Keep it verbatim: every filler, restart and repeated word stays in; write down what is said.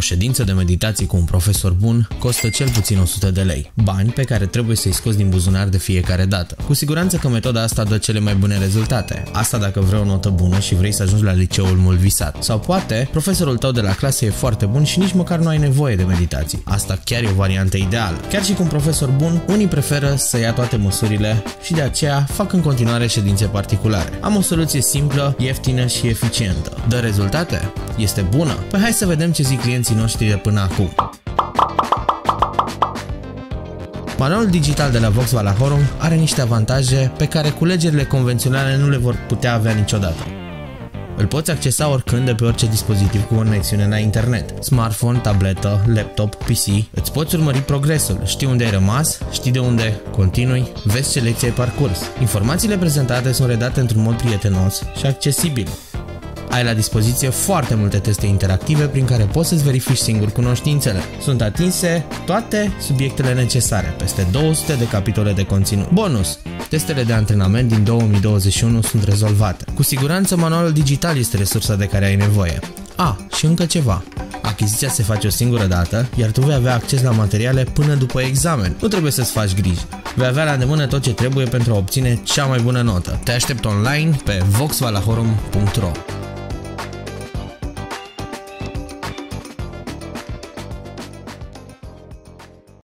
ședință de meditație cu un profesor bun costă cel puțin o sută de lei, bani pe care trebuie să-i scoți din buzunar de fiecare dată. Cu siguranță că metoda asta dă cele mai bune rezultate. Asta dacă vrei o notă bună și vrei să ajungi la liceul mult visat. Sau poate, profesorul tău de la clasă e foarte bun și nici măcar nu ai nevoie de meditații. Asta chiar e o variantă ideală. Chiar și cu un profesor bun, unii preferă să ia toate măsurile și de aceea fac în continuare ședințe particulare. Am o soluție simplă, ieftină și eficientă. Dă rezultate? Este bună? Păi hai să vedem ce zic clienții noștri de până acum. Manualul digital de la Vox Valahorum are niște avantaje pe care culegerile convenționale nu le vor putea avea niciodată. Îl poți accesa oricând de pe orice dispozitiv cu conexiune la internet. Smartphone, tabletă, laptop, P C. Îți poți urmări progresul, știi unde ai rămas, știi de unde continui, vezi ce lecții ai parcurs. Informațiile prezentate sunt redate într-un mod prietenos și accesibil. Ai la dispoziție foarte multe teste interactive prin care poți să-ți verifici singur cunoștințele. Sunt atinse toate subiectele necesare, peste două sute de capitole de conținut. Bonus! Testele de antrenament din două mii douăzeci și unu sunt rezolvate. Cu siguranță manualul digital este resursa de care ai nevoie. A, și încă ceva. Achiziția se face o singură dată, iar tu vei avea acces la materiale până după examen. Nu trebuie să-ți faci griji. Vei avea la îndemână tot ce trebuie pentru a obține cea mai bună notă. Te aștept online pe vox valahorum punct ro.